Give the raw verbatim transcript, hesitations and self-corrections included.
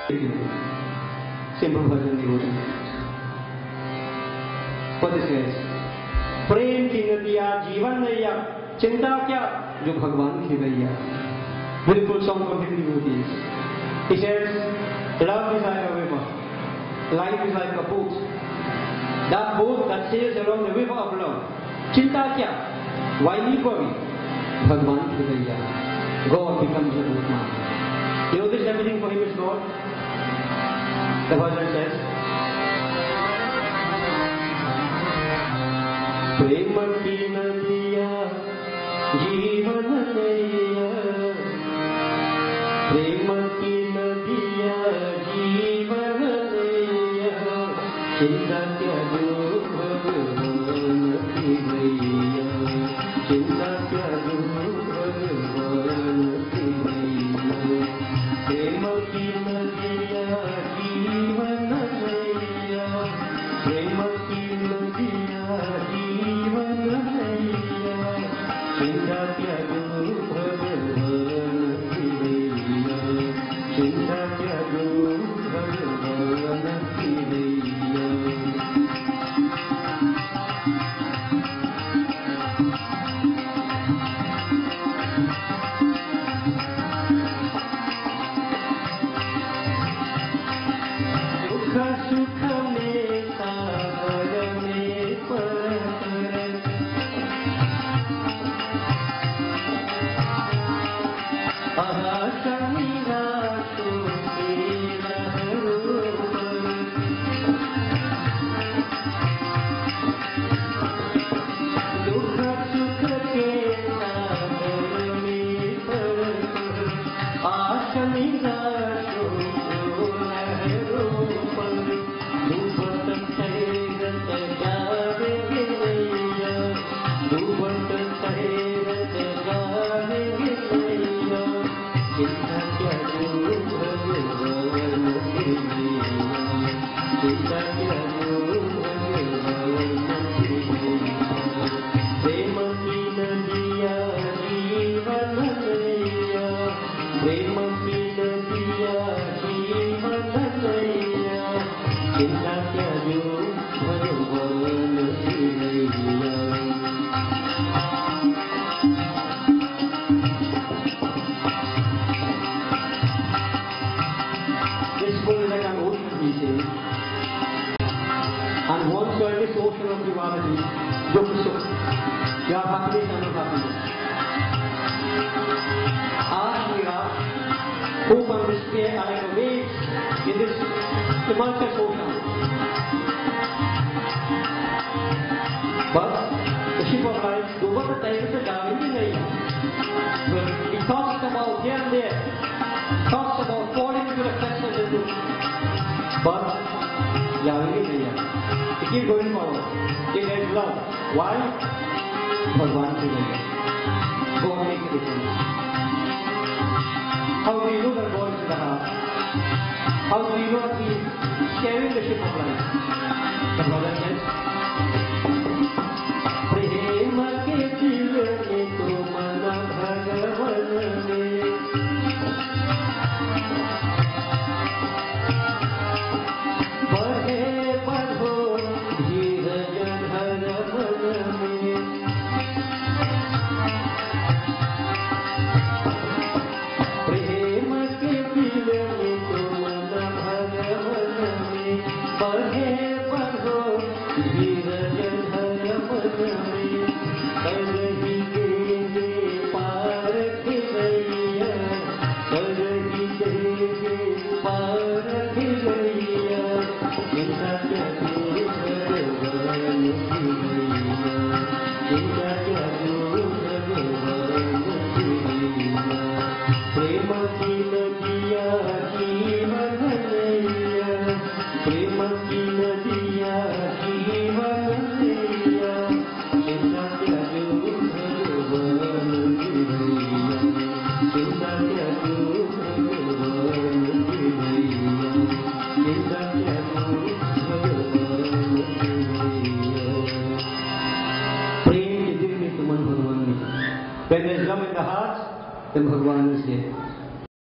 Simple version devotee. What is this? प्रेम की नदियाँ जीवन नैया चिंता क्या जो भगवान की गैया. Beautiful song of the devotees. He says, love is like a river, life is like a boat. That boat that sails along the river of love. Chinta kya? Why need worry? Bhagwan ki gaiya. God becomes a boatman. You know this, everything for him is God. The version says, प्रेम की नदियाँ जीवन नैया, प्रेम की नदियाँ जीवन नैया, चिंता क्या जो भगवान की गैया, चिंता क्या जो भगवान की गैया. प्रेम की नदियाँ जीवन नैया, प्रेम की नदियाँ जीवन नैया, चिंता क्या जो भगवान की गैया, चिंता क्या जो भगवान की गैया. सुख में सागर में पर आशा निराशों के लहरों पर, दुख सुख के सागर में पर आशा निराशों को लहरों पर, डूबत तैरत जावेंगे नैया, डूबत तैरत जावेंगे नैया, चिंता क्या जो भगवान की गैया, चिंता क्या जो भगवान की गैया. प्रेम की नदियाँ जीवन नैया, प्रेम की नदियाँ जीवन नैया, चिंता क्या जो भगवान की गैया. This world is like an ocean, he says, and once you are this ocean of duality, dukkh sukh, you are happiness and unhappiness. Ash nirash, hope and despair are like a waves in this tumultuous ocean. But the ship of life, over the time, is a diving naiya. He talks about here and there, talks about falling into the clutches of the truth. But Yavini naiya. He keeps going forward. It is love. Why? Bhagwan ki gaiya. God makes a difference. How do you know that God is in the heart? How do you know that He is steering the ship of life? The brother says, प्रेम के दिल में तो मन भगवन में, बहे बढ़ो धीरज धर मन में. प्रेम के दिल में तो मन भगवन में, बहे बढ़ो धीरज धर मन में. करही देवे पार की गैया, करही देवे पार की गैया, चिंता क्या जो भगवान की गैया, चिंता क्या जो भगवान की गैया. प्रेम की नदियाँ जीवन नैया, प्रेम की नदियाँ जीवन नैया, चिंता क्या जो भगवान की गैया, चिंता क्या जो भगवान की गैया, चिंता क्या जो भगवान की गैया. प्रेम के दिल में तुमन भगवान में. When there is love in the heart, then Bhagwan is there.